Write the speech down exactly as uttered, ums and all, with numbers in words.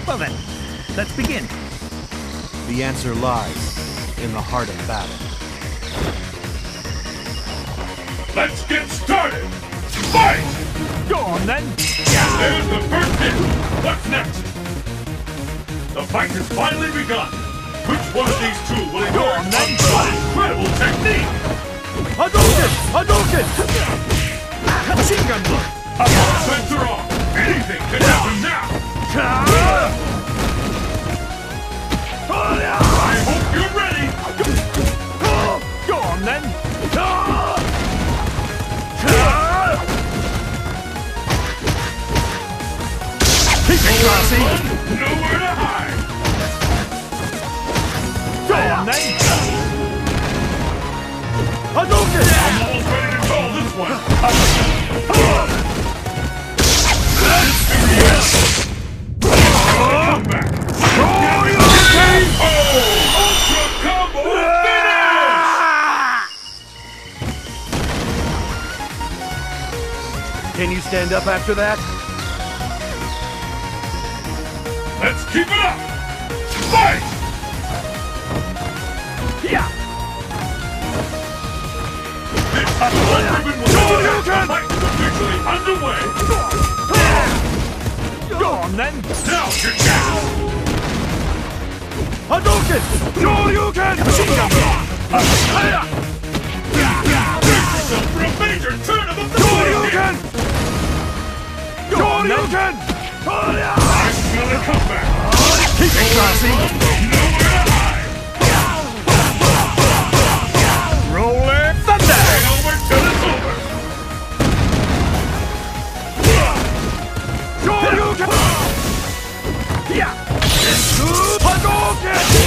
Well then, let's begin. The answer lies in the heart of battle. Let's get started! Fight! Go on then! There's the first hit! What's next? The fight has finally begun! Which one of these two will emerge then. with incredible technique? Hadouken! Hadouken! Machine gun blow! All bets are off! Anything can happen now! I hope you're ready! Go on then! Keep it classy! Nowhere to hide! Go on then! Hadouken! I'm almost ready to call this one! Come back! Ultra combo finish! Can you stand up after that? Let's keep it up! Fight! Yeah! This ribbon will the fight is officially underway! Go on then! Now your chance! Hadouken! Shoryuken! Machine gun blow! Brace yourself for a major turn of events! Shoryuken! Shoryuken! I smell a comeback! Keep it classy! Nowhere to hide! Rolling thunder! Ain't over till it's over! Shoryuken! Yeah! Hadouken!